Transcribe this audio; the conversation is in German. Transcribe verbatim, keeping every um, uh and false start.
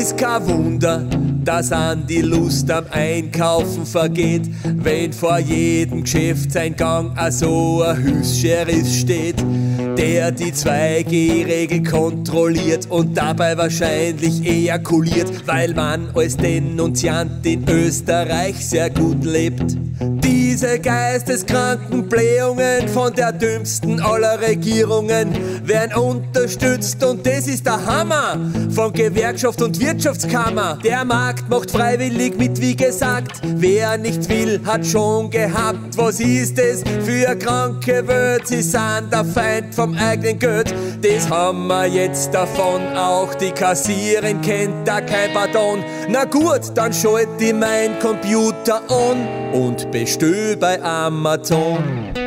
ist kein Wunder, dass an die Lust am Einkaufen vergeht, wenn vor jedem Geschäftseingang a so ein Hilfs-Sheriff steht, der die zwei G Regel kontrolliert und dabei wahrscheinlich ejakuliert, weil man als Denunziant in Österreich sehr gut lebt. Diese geisteskranken Blähungen von der dümmsten aller Regierungen werden unterstützt und das ist der Hammer von Gewerkschaft und Wirtschaftskammer. Der Markt macht freiwillig mit, wie gesagt, wer nicht will, hat schon gehabt. Was ist es für eine kranke Welt? Sie sind der Feind vom eigenen Geld. Das haben wir jetzt davon, auch die Kassierin kennt da kein Pardon. Na gut, dann schalte ich mein Computer an und bestell bei Amazon.